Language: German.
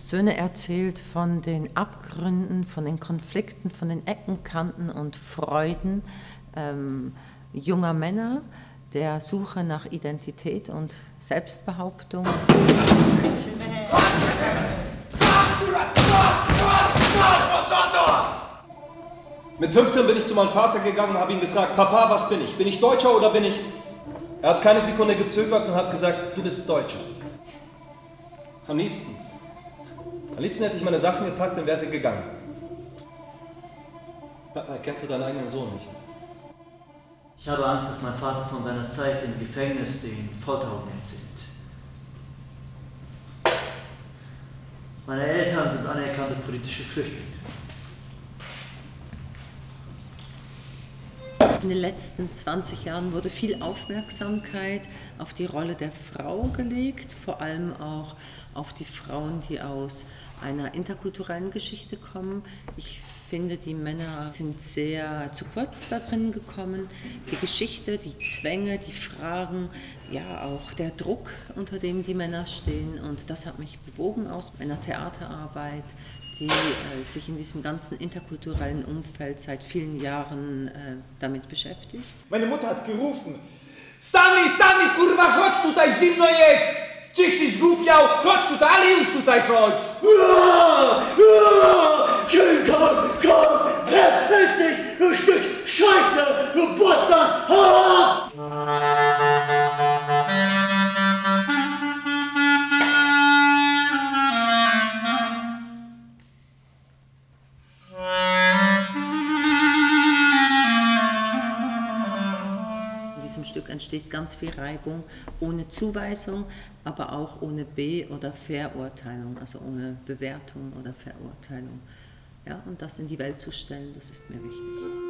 Söhne erzählt von den Abgründen, von den Konflikten, von den Ecken, Kanten und Freuden junger Männer, der Suche nach Identität und Selbstbehauptung. Mit 15 bin ich zu meinem Vater gegangen und habe ihn gefragt, Papa, was bin ich? Bin ich Deutscher oder bin ich... Er hat keine Sekunde gezögert und hat gesagt, du bist Deutscher. Am liebsten hätte ich meine Sachen gepackt und wäre gegangen. Kennst du deinen eigenen Sohn nicht? Ich habe Angst, dass mein Vater von seiner Zeit im Gefängnis den Folterungen erzählt. Meine Eltern sind anerkannte politische Flüchtlinge. In den letzten 20 Jahren wurde viel Aufmerksamkeit auf die Rolle der Frau gelegt, vor allem auch auf die Frauen, die aus einer interkulturellen Geschichte kommen. Ich finde, die Männer sind sehr zu kurz da drin gekommen. Die Geschichte, die Zwänge, die Fragen, ja auch der Druck, unter dem die Männer stehen. Und das hat mich bewogen aus meiner Theaterarbeit, die sich in diesem ganzen interkulturellen Umfeld seit vielen Jahren damit beschäftigt. Meine Mutter hat gerufen, Stanley, Stanley, kurwa, chodź tutaj, zimno jest! Czyś się zgłupiał, chodź tutaj, ale już tutaj chodź! Komm, verpiss dich, du Stück Scheiße, du Bastard! In diesem Stück entsteht ganz viel Reibung, ohne Zuweisung, aber auch ohne Be- oder Verurteilung, also ohne Bewertung oder Verurteilung. Ja, und das in die Welt zu stellen, das ist mir wichtig.